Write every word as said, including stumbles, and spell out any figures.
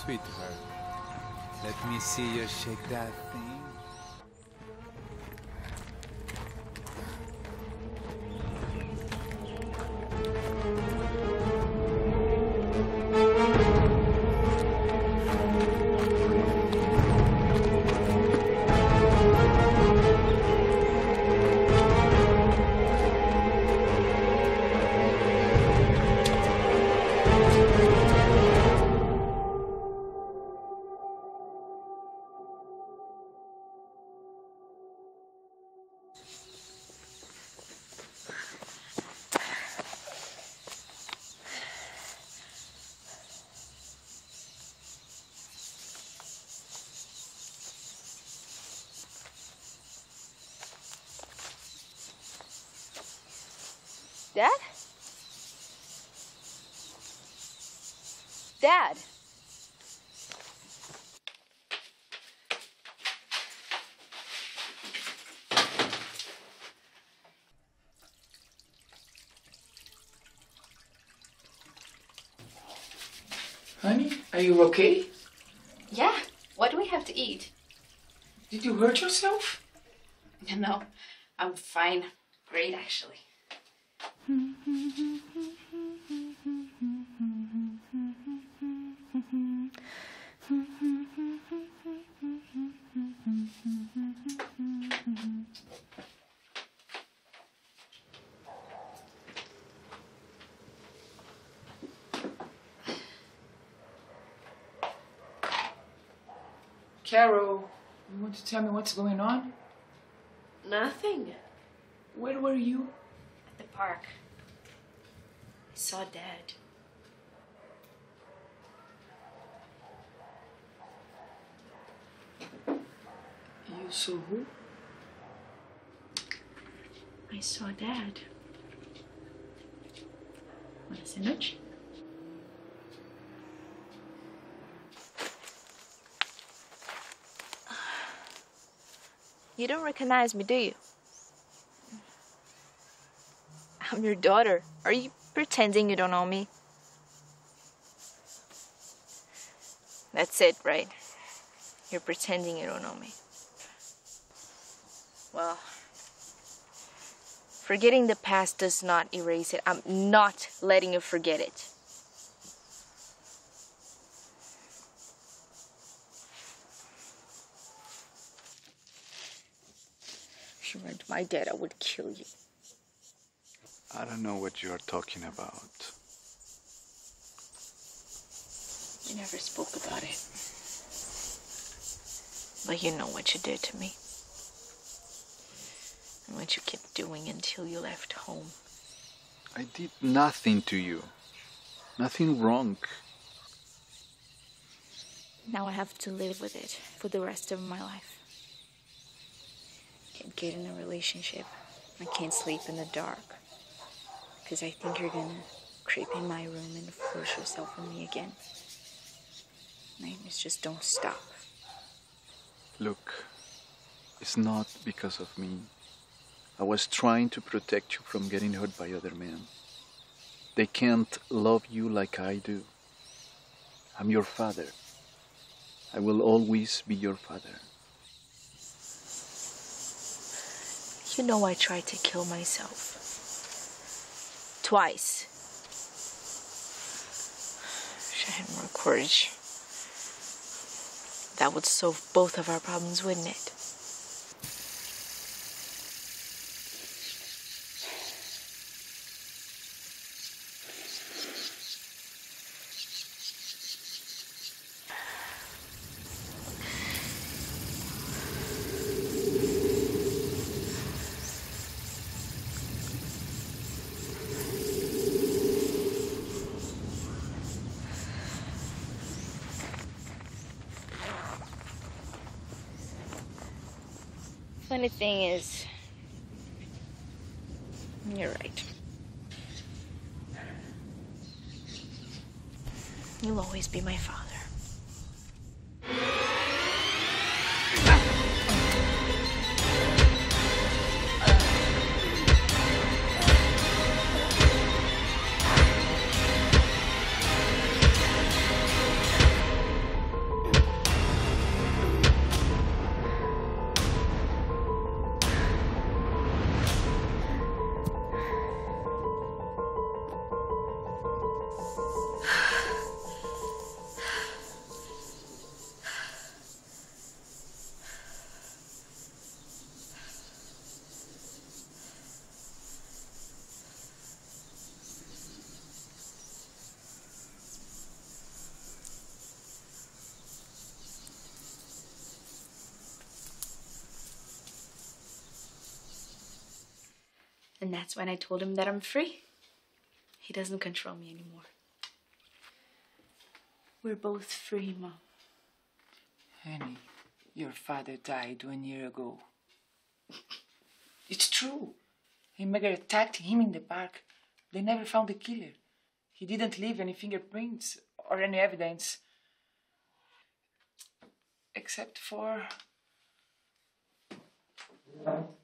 sweetheart. Let me see you shake that thing. Dad? Dad? Honey, are you okay? Yeah. What do we have to eat? Did you hurt yourself? No, I'm fine. Great, actually. Carol, you want to tell me what's going on? Nothing. Where were you? At the park. I saw Dad. You saw who? I saw Dad. Buenas noches. You don't recognize me, do you? I'm your daughter. Are you pretending you don't know me? That's it, right? You're pretending you don't know me. Well, forgetting the past does not erase it. I'm not letting you forget it. If you weren't my dad, I would kill you. I don't know what you're talking about. We never spoke about it. But you know what you did to me. And what you kept doing until you left home. I did nothing to you. Nothing wrong. Now I have to live with it for the rest of my life. I can't get in a relationship. I can't sleep in the dark. Because I think you're gonna creep in my room and force yourself on me again. Nightmares just don't stop. Look, it's not because of me. I was trying to protect you from getting hurt by other men. They can't love you like I do. I'm your father. I will always be your father. You know I tried to kill myself. Twice. Wish I had more courage. That would solve both of our problems, wouldn't it? Funny thing is, you're right. You'll always be my father. And that's when I told him that I'm free. He doesn't control me anymore. We're both free, Mom. Honey, your father died one year ago. It's true. A mugger attacked him in the park. They never found the killer. He didn't leave any fingerprints or any evidence. Except for...